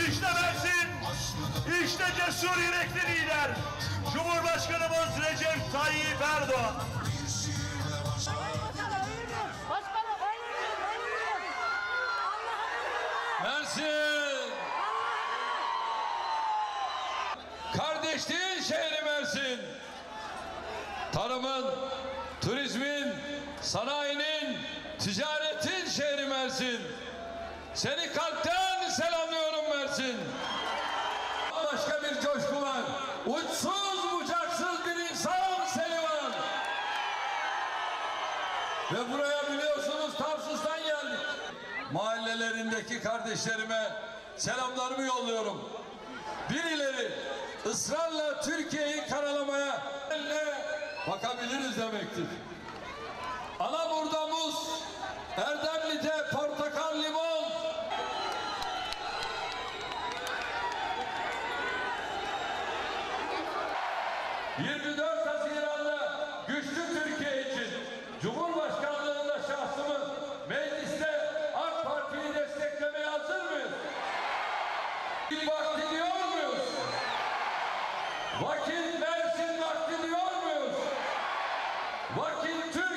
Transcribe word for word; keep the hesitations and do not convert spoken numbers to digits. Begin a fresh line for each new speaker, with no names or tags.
İşte Mersin, işte cesur yürekli lider, Cumhurbaşkanımız Recep Tayyip Erdoğan.
Mersin, kardeşliğin şehri Mersin. Tarımın, turizmin, sanayinin, ticaretin şehri Mersin. Seni kalpten selamlıyorum Mersin. Başka bir coşku var. Uçsuz bucaksız bir insan seni var. Ve buraya biliyorsunuz Tarsus'tan geldik. Mahallelerindeki kardeşlerime selamlarımı yolluyorum. Birileri ısrarla Türkiye'yi karalamaya bakabiliriz demektir. Anabur'da muz, Erdemli'de portakal, limon. yirmi dört Haziran'da güçlü Türkiye için Cumhurbaşkanlığında şahsımı mecliste AK Parti'yi desteklemeye hazır mıyız? Vakti diyor muyuz? Vakit Mersin vakti diyor muyuz? Vakit Türkiye